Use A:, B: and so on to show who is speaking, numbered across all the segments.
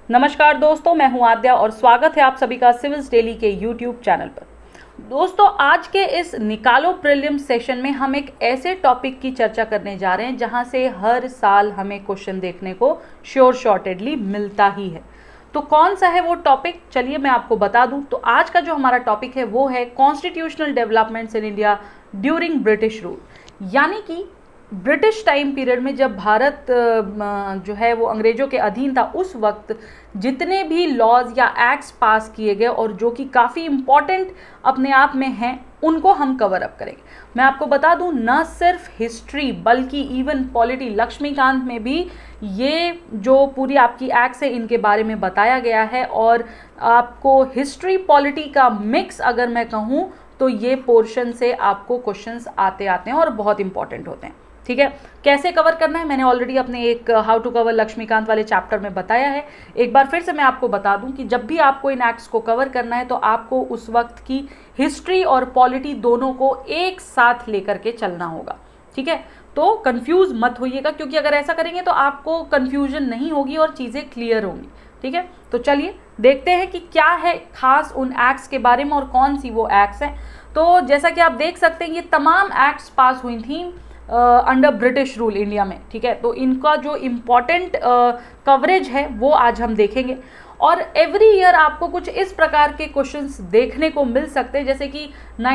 A: नमस्कार दोस्तों, मैं हूं आद्या और स्वागत है आप सभी का सिविल्स डेली के यूट्यूब चैनल पर। दोस्तों, आज के इस निकालो प्रीलिम्स सेशन में हम एक ऐसे टॉपिक की चर्चा करने जा रहे हैं जहां से हर साल हमें क्वेश्चन देखने को श्योर शॉर्टेडली मिलता ही है। तो कौन सा है वो टॉपिक, चलिए मैं आपको बता दूं। तो आज का जो हमारा टॉपिक है वो है constitutional developments in India during British rule, यानी कि ब्रिटिश टाइम पीरियड में जब भारत जो है वो अंग्रेजों के अधीन था, उस वक्त जितने भी लॉज या एक्ट्स पास किए गए और जो कि काफ़ी इम्पॉर्टेंट अपने आप में हैं, उनको हम कवर अप करेंगे। मैं आपको बता दूं, न सिर्फ हिस्ट्री बल्कि इवन पॉलिटी, लक्ष्मीकांत में भी ये जो पूरी आपकी एक्ट्स है इनके बारे में बताया गया है। और आपको हिस्ट्री पॉलिटी का मिक्स अगर मैं कहूँ तो ये पोर्शन से आपको क्वेश्चंस आते हैं और बहुत इंपॉर्टेंट होते हैं। ठीक है, कैसे कवर करना है मैंने ऑलरेडी अपने एक हाउ टू कवर लक्ष्मीकांत वाले चैप्टर में बताया है। एक बार फिर से मैं आपको बता दूं कि जब भी आपको इन एक्ट्स को कवर करना है तो आपको उस वक्त की हिस्ट्री और पॉलिटी दोनों को एक साथ लेकर के चलना होगा। ठीक है, तो कंफ्यूज मत होइएगा, क्योंकि अगर ऐसा करेंगे तो आपको कंफ्यूजन नहीं होगी और चीज़ें क्लियर होंगी। ठीक है, तो चलिए देखते हैं कि क्या है खास उन एक्ट्स के बारे में और कौन सी वो एक्ट्स हैं। तो जैसा कि आप देख सकते हैं, ये तमाम एक्ट्स पास हुई थी अंडर ब्रिटिश रूल इंडिया में। ठीक है, तो इनका जो इम्पॉर्टेंट कवरेज है वो आज हम देखेंगे। और एवरी ईयर आपको कुछ इस प्रकार के क्वेश्चंस देखने को मिल सकते हैं, जैसे कि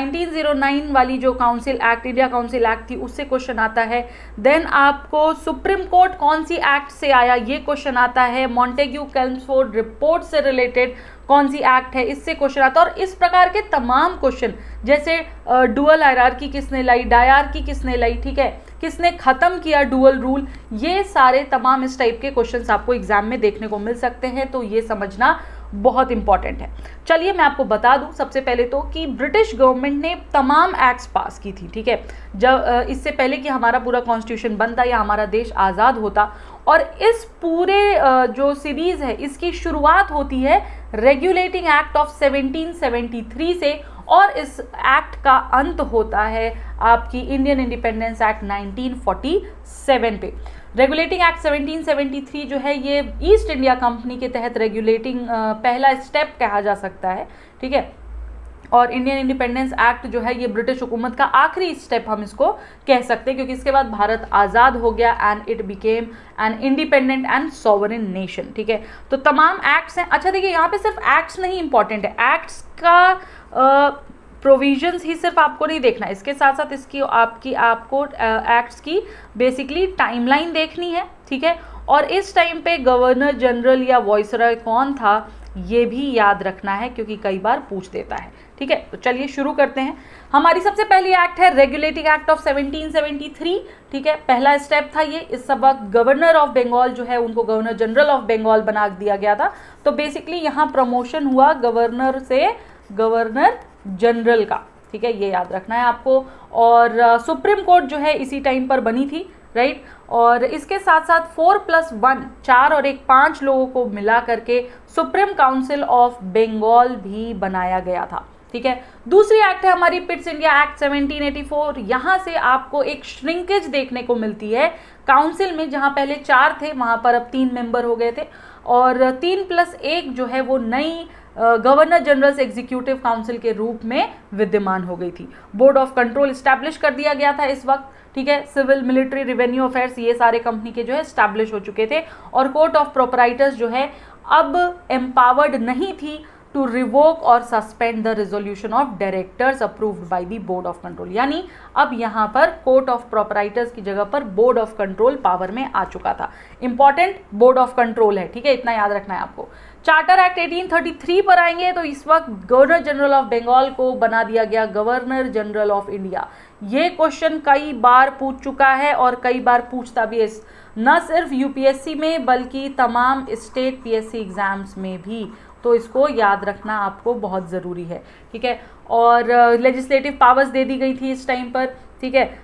A: 1909 वाली जो council act, India council act थी, उससे क्वेश्चन आता है। देन आपको सुप्रीम कोर्ट कौन सी एक्ट से आया, ये क्वेश्चन आता है। मॉन्टेग्यू कैल्मसफोर्ड रिपोर्ट से रिलेटेड कौन सी एक्ट है, इससे क्वेश्चन आता है। और इस प्रकार के तमाम क्वेश्चन, जैसे डुअल हायरार्की किसने लाई, डायरार्की किसने लाई, ठीक है, किसने खत्म किया डुअल रूल, ये सारे तमाम इस टाइप के क्वेश्चंस आपको एग्जाम में देखने को मिल सकते हैं। तो ये समझना बहुत इंपॉर्टेंट है। चलिए मैं आपको बता दूं सबसे पहले तो कि ब्रिटिश गवर्नमेंट ने तमाम एक्ट्स पास की थी। ठीक है, जब इससे पहले कि हमारा पूरा कॉन्स्टिट्यूशन बनता या हमारा देश आज़ाद होता। और इस पूरे जो सीरीज़ है इसकी शुरुआत होती है रेगुलेटिंग एक्ट ऑफ 1773 से और इस एक्ट का अंत होता है आपकी इंडियन इंडिपेंडेंस एक्ट 1947 पे। रेगुलेटिंग एक्ट 1773 जो है ये ईस्ट इंडिया कंपनी के तहत रेगुलेटिंग पहला स्टेप कहा जा सकता है। ठीक है, और इंडियन इंडिपेंडेंस एक्ट जो है ये ब्रिटिश हुकूमत का आखिरी स्टेप हम इसको कह सकते हैं, क्योंकि इसके बाद भारत आज़ाद हो गया and it became an independent and sovereign nation. ठीक है, तो तमाम एक्ट्स हैं। अच्छा देखिए, यहाँ पे सिर्फ एक्ट्स नहीं इंपॉर्टेंट है, एक्ट्स का प्रोविजंस ही सिर्फ आपको नहीं देखना है, इसके साथ साथ इसकी आपको एक्ट्स की बेसिकली टाइमलाइन देखनी है। ठीक है, और इस टाइम पे गवर्नर जनरल या वॉइसरॉय कौन था ये भी याद रखना है, क्योंकि कई बार पूछ देता है। ठीक है, तो चलिए शुरू करते हैं। हमारी सबसे पहली एक्ट है रेगुलेटिंग एक्ट ऑफ 1773। ठीक है, पहला स्टेप था ये। इस सबक गवर्नर ऑफ बंगाल जो है उनको गवर्नर जनरल ऑफ बंगाल बना दिया गया था। तो बेसिकली यहाँ प्रमोशन हुआ गवर्नर से गवर्नर जनरल का। ठीक है, ये याद रखना है आपको। और सुप्रीम कोर्ट जो है इसी टाइम पर बनी थी, राइट। और इसके साथ साथ 4+1 4 और 1 5 लोगों को मिला करके सुप्रीम काउंसिल ऑफ बंगाल भी बनाया गया था। ठीक है, दूसरी एक्ट है हमारी पिट्स इंडिया एक्ट 1784। यहाँ से आपको एक श्रिंकेज देखने को मिलती है काउंसिल में, जहाँ पहले 4 थे वहाँ पर अब 3 मेंबर हो गए थे। और 3+1 जो है वो नई गवर्नर जनरल्स एग्जीक्यूटिव काउंसिल के रूप में विद्यमान हो गई थी। बोर्ड ऑफ कंट्रोल इस्टेब्लिश कर दिया गया था इस वक्त। ठीक है, सिविल, मिलिट्री, रेवेन्यू अफेयर्स ये सारे कंपनी के जो है इस्टेब्लिश हो चुके थे। और कोर्ट ऑफ प्रोपराइटर्स जो है अब एम्पावर्ड नहीं थी टू रिवोक और suspend the resolution of directors approved by the board of control, यानी अब यहाँ पर कोर्ट ऑफ प्रोपराइटर्स की जगह पर बोर्ड ऑफ कंट्रोल पावर में आ चुका था। इंपॉर्टेंट बोर्ड ऑफ कंट्रोल है। ठीक है, इतना याद रखना है आपको। चार्टर एक्ट 1833 पर आएंगे तो इस वक्त गवर्नर जनरल ऑफ बंगाल को बना दिया गया गवर्नर जनरल ऑफ इंडिया। ये क्वेश्चन कई बार पूछ चुका है और कई बार पूछता भी है, न सिर्फ यूपीएससी में बल्कि तमाम स्टेट पीएससी एग्जाम्स में भी। तो इसको याद रखना आपको बहुत ज़रूरी है। ठीक है, और लेजिस्लेटिव पावर्स दे दी गई थी इस टाइम पर। ठीक है,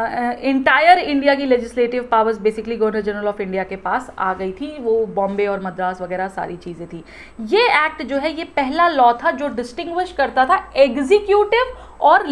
A: इंटायर इंडिया की legislative powers basically governor general of India के पास आ गई थी, वो बॉम्बे और मद्रास वगैरह सारी चीज़ें थी। ये एक्ट जो है ये पहला लॉ था जो डिस्टिंग्विश करता था एग्जीक्यूटिव और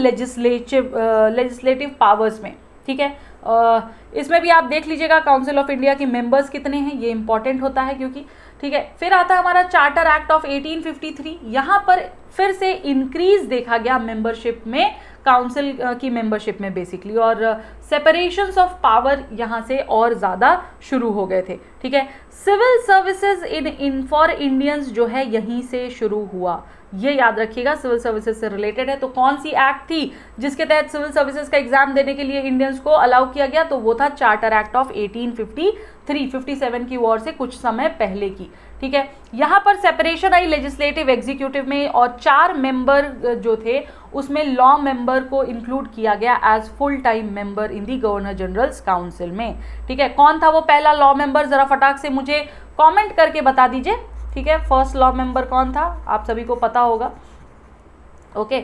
A: लेजिस्लेटिव पावर्स में। ठीक है, इसमें भी आप देख लीजिएगा काउंसिल ऑफ इंडिया के मेंबर्स कितने हैं, ये इंपॉर्टेंट होता है क्योंकि ठीक है। फिर आता है हमारा चार्टर एक्ट ऑफ 1853। यहाँ पर फिर से इंक्रीज देखा गया मेंबरशिप में, काउंसिल की मेंबरशिप में बेसिकली, और सेपरेशंस ऑफ पावर यहाँ से और ज़्यादा शुरू हो गए थे, ठीक है। Civil services in for Indians जो है यहीं से शुरू हुआ, ये याद रखिएगा, सिविल सर्विसेज से रिलेटेड है। तो कौन सी एक्ट थी जिसके तहत सिविल सर्विसेज का एग्जाम देने के लिए इंडियंस को अलाउ किया गया? तो वो था चार्टर एक्ट ऑफ 1853, 57 की वॉर से कुछ समय पहले की, ठीक है। यहाँ पर सेपरेशन आई लेजिस्लेटिव एग्जीक्यूटिव में, और 4 मेंबर जो थे उसमें लॉ मेंबर को इंक्लूड किया गया as full time member in the governor general's council में, ठीक है। कौन था वो पहला लॉ मेंबर? जरा फटाक से मुझे कमेंट करके बता दीजिए, ठीक है। फर्स्ट लॉ मेंबर कौन था? आप सभी को पता होगा, ओके,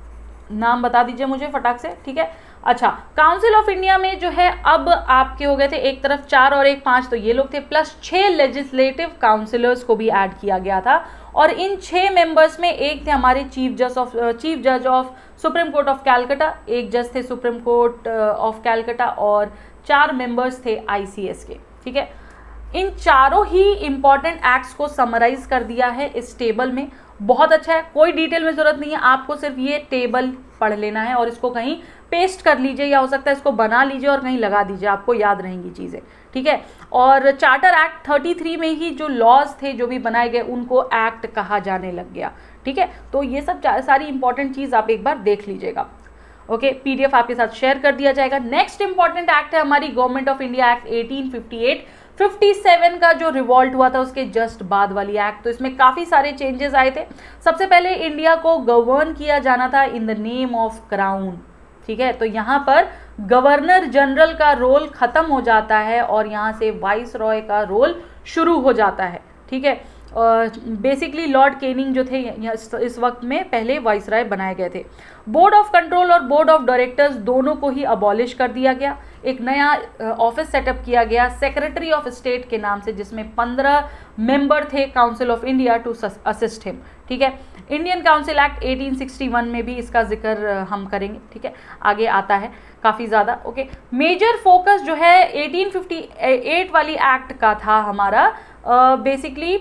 A: नाम बता दीजिए मुझे फटाक से, ठीक है। अच्छा, काउंसिल ऑफ इंडिया में जो है अब आपके हो गए थे एक तरफ 4 और एक 5, तो ये लोग थे, प्लस 6 लेजिस्लेटिव काउंसिलर्स को भी ऐड किया गया था। और इन 6 मेंबर्स में एक थे हमारे चीफ जज of supreme court of Calcutta, एक जज थे सुप्रीम कोर्ट ऑफ कैलकाटा, और 4 मेंबर्स थे ICS के, ठीक है। इन चारों ही इंपॉर्टेंट एक्ट्स को समराइज कर दिया है इस टेबल में, बहुत अच्छा है, कोई डिटेल में जरूरत नहीं है, आपको सिर्फ ये टेबल पढ़ लेना है और इसको कहीं पेस्ट कर लीजिए, या हो सकता है इसको बना लीजिए और कहीं लगा दीजिए, आपको याद रहेंगी चीज़ें, ठीक है। और चार्टर एक्ट 33 में ही जो लॉज थे जो भी बनाए गए उनको एक्ट कहा जाने लग गया, ठीक है। तो ये सब सारी इंपॉर्टेंट चीज़ आप एक बार देख लीजिएगा, ओके। PDF आपके साथ शेयर कर दिया जाएगा। नेक्स्ट इंपॉर्टेंट एक्ट है हमारी गवर्नमेंट ऑफ इंडिया एक्ट 1858, 57 का जो रिवॉल्ट हुआ था उसके जस्ट बाद वाली एक्ट। तो इसमें काफ़ी सारे चेंजेस आए थे। सबसे पहले इंडिया को गवर्न किया जाना था in the name of crown, ठीक है। तो यहाँ पर गवर्नर जनरल का रोल खत्म हो जाता है और यहाँ से वाइस रॉय का रोल शुरू हो जाता है, ठीक है। बेसिकली लॉर्ड केनिंग जो थे इस वक्त में पहले वाइसराय बनाए गए थे। बोर्ड ऑफ कंट्रोल और बोर्ड ऑफ डायरेक्टर्स दोनों को ही अबॉलिश कर दिया गया। एक नया ऑफिस सेटअप किया गया सेक्रेटरी ऑफ स्टेट के नाम से, जिसमें 15 मेंबर थे council of India to assist him, ठीक है। इंडियन काउंसिल एक्ट 1861 में भी इसका जिक्र हम करेंगे, ठीक है, आगे आता है काफ़ी ज़्यादा, ओके। मेजर फोकस जो है 1858 वाली एक्ट का था हमारा basically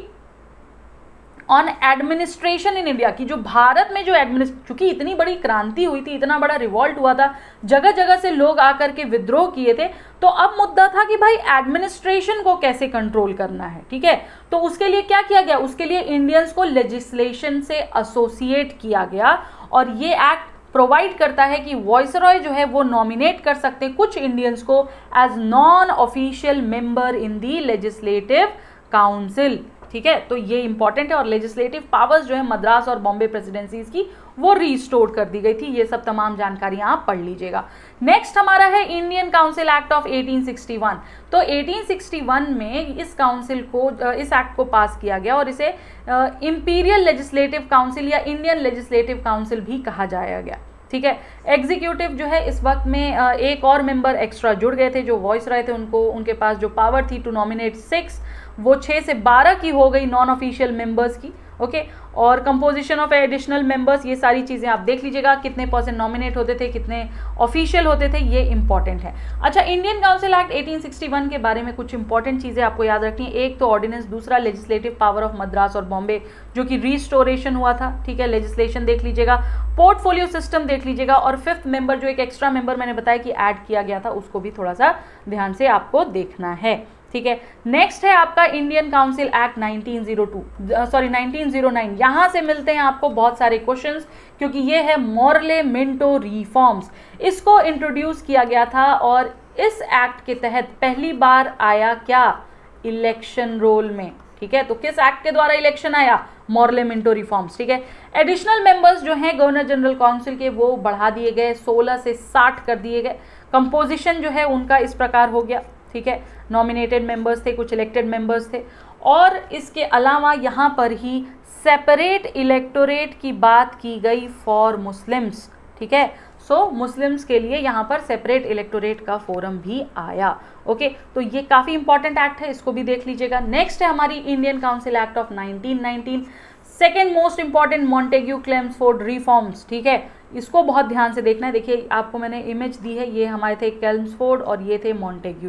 A: on administration in India, की जो भारत में जो चूंकि इतनी बड़ी क्रांति हुई थी, इतना बड़ा रिवॉल्ट हुआ था, जगह जगह से लोग आकर के विद्रोह किए थे, तो अब मुद्दा था कि भाई एडमिनिस्ट्रेशन को कैसे कंट्रोल करना है, ठीक है। तो उसके लिए क्या किया गया? उसके लिए इंडियंस को लेजिस्लेशन से एसोसिएट किया गया, और ये एक्ट प्रोवाइड करता है कि वॉइसरॉय जो है वो नॉमिनेट कर सकते हैं कुछ इंडियंस को as non official member in the legislative council, ठीक है। तो ये इंपॉर्टेंट है, और लेजिस्लेटिव पावर्स जो है मद्रास और बॉम्बे प्रेसिडेंसीज की वो रिस्टोर कर दी गई थी। ये सब तमाम जानकारियां आप पढ़ लीजिएगा। नेक्स्ट हमारा है इंडियन काउंसिल एक्ट ऑफ 1861। तो 1861 में इस काउंसिल को, इस एक्ट को पास किया गया, और इसे इंपीरियल लेजिस्लेटिव काउंसिल या इंडियन लेजिस्लेटिव काउंसिल भी कहा जाया गया, ठीक है। एग्जीक्यूटिव जो है इस वक्त में एक और मेंबर एक्स्ट्रा जुड़ गए थे जो वॉइस रहे थे, उनको उनके पास जो पावर थी टू नॉमिनेट 6, वो 6 से 12 की हो गई नॉन ऑफिशियल मेंबर्स की, ओके। और कंपोजिशन ऑफ एडिशनल मेंबर्स, ये सारी चीज़ें आप देख लीजिएगा, कितने % नॉमिनेट होते थे, कितने ऑफिशियल होते थे, ये इंपॉर्टेंट है। अच्छा, इंडियन काउंसिल एक्ट 1861 के बारे में कुछ इंपॉर्टेंट चीज़ें आपको याद रखनी है। एक तो ऑर्डिनेंस, दूसरा लेजिस्लेटिव पावर ऑफ मद्रास और बॉम्बे जो कि रिस्टोरेशन हुआ था, ठीक है। लेजिस्लेशन देख लीजिएगा, पोर्टफोलियो सिस्टम देख लीजिएगा, और 5th मेंबर जो एक एक्स्ट्रा मेंबर मैंने बताया कि ऐड किया गया था, उसको भी थोड़ा सा ध्यान से आपको देखना है, ठीक है। नेक्स्ट है आपका इंडियन काउंसिल एक्ट 1909। यहाँ से मिलते हैं आपको बहुत सारे क्वेश्चंस, क्योंकि ये है मोरले मिंटो रिफॉर्म्स। इसको इंट्रोड्यूस किया गया था, और इस एक्ट के तहत पहली बार आया क्या? इलेक्शन रोल में, ठीक है। तो किस एक्ट के द्वारा इलेक्शन आया? मोरले मिंटो रिफॉर्म्स, ठीक है। एडिशनल मेंबर्स जो हैं गवर्नर जनरल काउंसिल के, वो बढ़ा दिए गए, 16 से 60 कर दिए गए। कंपोजिशन जो है उनका इस प्रकार हो गया, ठीक है। नॉमिनेटेड मेंबर्स थे, कुछ इलेक्टेड मेंबर्स थे, और इसके अलावा यहाँ पर ही सेपरेट इलेक्टोरेट की बात की गई फॉर मुस्लिम्स, ठीक है। सो मुस्लिम्स के लिए यहाँ पर सेपरेट इलेक्टोरेट का फोरम भी आया, ओके। तो ये काफ़ी इंपॉर्टेंट एक्ट है, इसको भी देख लीजिएगा। नेक्स्ट है हमारी Indian council act of 1919, second most important Montagu Chelmsford reforms, ठीक है। इसको बहुत ध्यान से देखना है। देखिए आपको मैंने इमेज दी है, ये हमारे थे क्लेम्सफोर्ड और ये थे मॉन्टेग्यू जी,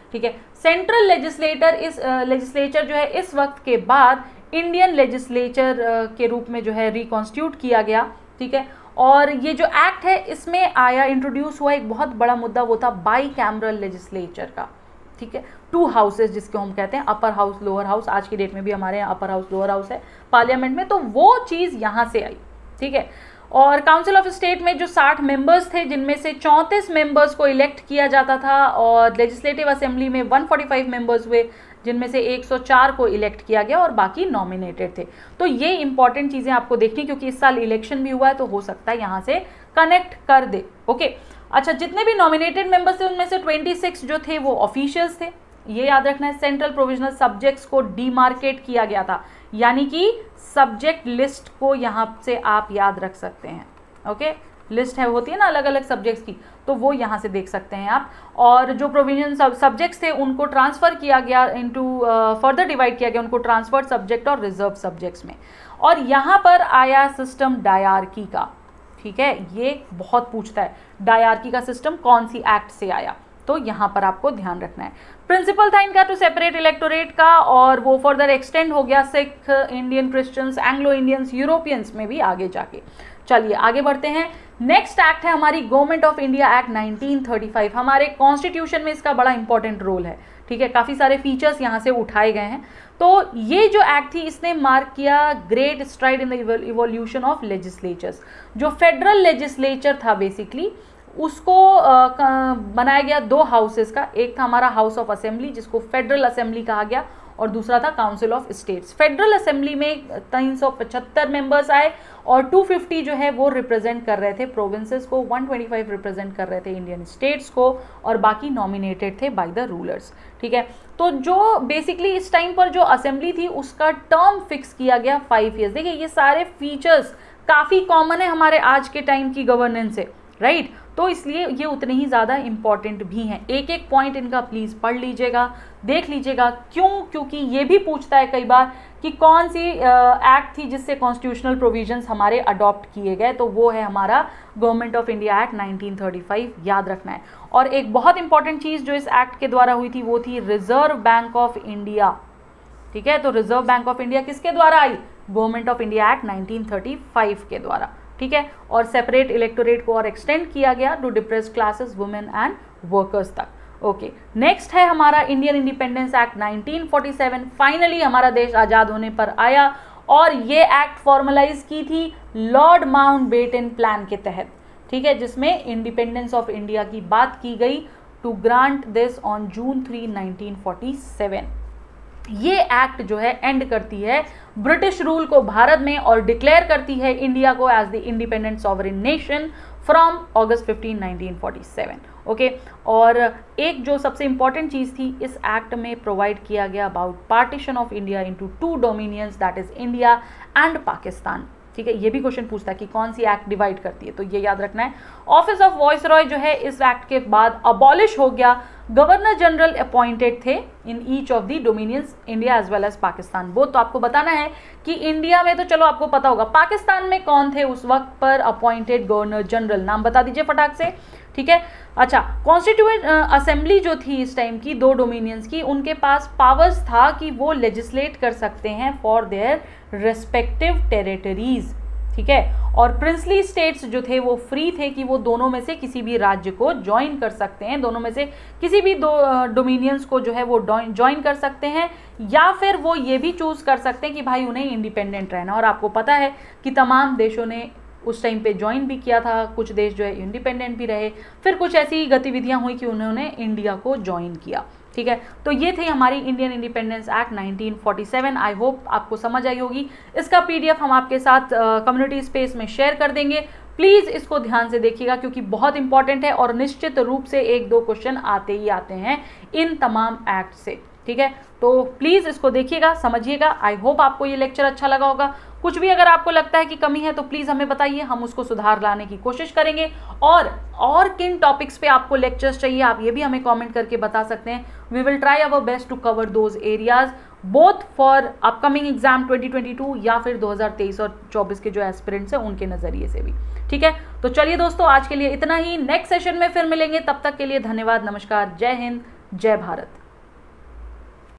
A: ठीक है। सेंट्रल लेजिस्लेचर जो है इस वक्त के बाद इंडियन लेजिस्लेचर के रूप में जो है रिकॉन्स्टिट्यूट किया गया, ठीक है। और ये जो एक्ट है इसमें आया, इंट्रोड्यूस हुआ एक बहुत बड़ा मुद्दा, वो था बाई कैमरल लेजिस्लेचर का, ठीक है। 2 हाउसेज जिसको हम कहते हैं, अपर हाउस लोअर हाउस, आज की डेट में भी हमारे यहाँ अपर हाउस लोअर हाउस है पार्लियामेंट में, तो वो चीज़ यहाँ से आई, ठीक है। और काउंसिल ऑफ स्टेट में जो 60 मेंबर्स थे, जिनमें से 34 मेंबर्स को इलेक्ट किया जाता था, और लेजिस्लेटिव असेंबली में 145 मेंबर्स हुए, जिनमें से 104 को इलेक्ट किया गया और बाकी नॉमिनेटेड थे। तो ये इंपॉर्टेंट चीज़ें आपको देखनी, क्योंकि इस साल इलेक्शन भी हुआ है, तो हो सकता है यहाँ से कनेक्ट कर दे, ओके। अच्छा, जितने भी नॉमिनेटेड मेंबर्स थे उनमें से 26 जो थे वो ऑफिशियल्स थे, ये याद रखना है। सेंट्रल प्रोविजनल सब्जेक्ट्स को डीमार्केट किया गया था, यानी कि सब्जेक्ट लिस्ट को यहाँ से आप याद रख सकते हैं, ओके। लिस्ट है, होती है ना अलग अलग सब्जेक्ट्स की, तो वो यहाँ से देख सकते हैं आप। और जो प्रोविजन सब्जेक्ट्स थे उनको ट्रांसफर किया गया इनटू, फर्दर डिवाइड किया गया उनको ट्रांसफर्ड सब्जेक्ट और रिजर्व सब्जेक्ट्स में। और यहाँ पर आया सिस्टम डायरार्की का, ठीक है, ये बहुत पूछता है, डायरार्की का सिस्टम कौन सी एक्ट से आया, तो यहाँ पर आपको ध्यान रखना है। प्रिंसिपल था इनका टू सेपरेट इलेक्टोरेट का, और वो फर्दर एक्सटेंड हो गया Sikh, Indian Christians, Anglo Indians, Europeans में भी आगे जाके। चलिए आगे बढ़ते हैं। नेक्स्ट एक्ट है हमारी गवर्नमेंट ऑफ इंडिया एक्ट 1935। हमारे कॉन्स्टिट्यूशन में इसका बड़ा इंपॉर्टेंट रोल है, ठीक है, काफ़ी सारे फीचर्स यहाँ से उठाए गए हैं। तो ये जो एक्ट थी इसने मार्क किया great stride in the evolution of legislatures. जो फेडरल लेजिस्लेचर था बेसिकली, उसको बनाया गया 2 हाउसेस का, एक था हमारा हाउस ऑफ असेंबली जिसको फेडरल असेंबली कहा गया, और दूसरा था council of states. Federal assembly में 375 मेंबर्स आए और 250 जो है वो रिप्रेजेंट कर रहे थे प्रोविंसेस को, 125 रिप्रेजेंट कर रहे थे इंडियन स्टेट्स को, और बाकी नॉमिनेटेड थे बाय द रूलर्स, ठीक है। तो जो बेसिकली इस टाइम पर जो असेंबली थी उसका टर्म फिक्स किया गया 5 ईयर्स। देखिए ये सारे फीचर्स काफ़ी कॉमन है हमारे आज के टाइम की गवर्नेंस से, राइट, तो इसलिए ये उतने ही ज़्यादा इंपॉर्टेंट भी हैं। एक एक पॉइंट इनका प्लीज़ पढ़ लीजिएगा, देख लीजिएगा, क्यों, क्योंकि ये भी पूछता है कई बार कि कौन सी एक्ट थी जिससे कॉन्स्टिट्यूशनल प्रोविजंस हमारे अडॉप्ट किए गए, तो वो है हमारा गवर्नमेंट ऑफ इंडिया एक्ट 1935, याद रखना है। और एक बहुत इंपॉर्टेंट चीज़ जो इस एक्ट के द्वारा हुई थी वो थी रिजर्व बैंक ऑफ इंडिया, ठीक है। तो रिजर्व बैंक ऑफ इंडिया किसके द्वारा आई? गवर्नमेंट ऑफ इंडिया एक्ट 1935 के द्वारा, ठीक है। और सेपरेट इलेक्टोरेट को और एक्सटेंड किया गया to depressed classes, women and workers तक, ओके। नेक्स्ट है हमारा इंडियन इंडिपेंडेंस एक्ट 1947। फाइनली हमारा देश आज़ाद होने पर आया, और ये एक्ट फॉर्मलाइज की थी लॉर्ड माउंटबेटन प्लान के तहत, ठीक है, जिसमें इंडिपेंडेंस ऑफ इंडिया की बात की गई to grant this on June 3, 1947। ये एक्ट जो है एंड करती है ब्रिटिश रूल को भारत में और डिक्लेयर करती है इंडिया को as the independent sovereign nation from August 15, 1947, okay. और एक जो सबसे इंपॉर्टेंट चीज़ थी इस एक्ट में प्रोवाइड किया गया about partition of India into 2 dominions, that is India and Pakistan, ठीक है। ये भी क्वेश्चन पूछता है कि कौन सी एक्ट डिवाइड करती है, तो ये याद रखना है। ऑफिस ऑफ वॉइसरॉय जो है इस एक्ट के बाद अबॉलिश हो गया। गवर्नर जनरल अपॉइंटेड थे in each of the dominions, India as well as Pakistan both. तो आपको बताना है कि इंडिया में तो चलो आपको पता होगा, पाकिस्तान में कौन थे उस वक्त पर अपॉइंटेड गवर्नर जनरल, नाम बता दीजिए फटाक से, ठीक है। अच्छा, कॉन्स्टिट्यूएंट असेंबली जो थी इस टाइम की 2 डोमिनियंस की, उनके पास पावर्स था कि वो लेजिस्लेट कर सकते हैं फॉर देयर रेस्पेक्टिव टेरिटरीज, ठीक है। और प्रिंसली स्टेट्स जो थे वो फ्री थे कि वो दोनों में से किसी भी राज्य को ज्वाइन कर सकते हैं, दोनों में से किसी भी 2 डोमिनियंस को जो है वो ज्वाइन कर सकते हैं, या फिर वो ये भी चूज कर सकते हैं कि भाई उन्हें इंडिपेंडेंट रहना। और आपको पता है कि तमाम देशों ने उस टाइम पे ज्वाइन भी किया था, कुछ देश जो है इंडिपेंडेंट भी रहे, फिर कुछ ऐसी गतिविधियां हुई कि उन्होंने इंडिया को ज्वाइन किया, ठीक है। तो ये थी हमारी Indian independence act 1947। I hope आपको समझ आई होगी। इसका PDF हम आपके साथ कम्युनिटी स्पेस में शेयर कर देंगे, प्लीज़ इसको ध्यान से देखिएगा क्योंकि बहुत इंपॉर्टेंट है, और निश्चित रूप से 1-2 क्वेश्चन आते ही आते हैं इन तमाम एक्ट से, ठीक है। तो प्लीज़ इसको देखिएगा, समझिएगा। आई होप आपको ये लेक्चर अच्छा लगा होगा। कुछ भी अगर आपको लगता है कि कमी है तो प्लीज़ हमें बताइए, हम उसको सुधार लाने की कोशिश करेंगे। और किन टॉपिक्स पे आपको लेक्चर्स चाहिए आप ये भी हमें कमेंट करके बता सकते हैं। We will try our best to cover those areas both for upcoming exam 2022 या फिर 2023 और 24 के जो एस्पिरेंट्स हैं उनके नज़रिए से भी, ठीक है। तो चलिए दोस्तों, आज के लिए इतना ही। नेक्स्ट सेशन में फिर मिलेंगे, तब तक के लिए धन्यवाद, नमस्कार, जय हिंद, जय भारत।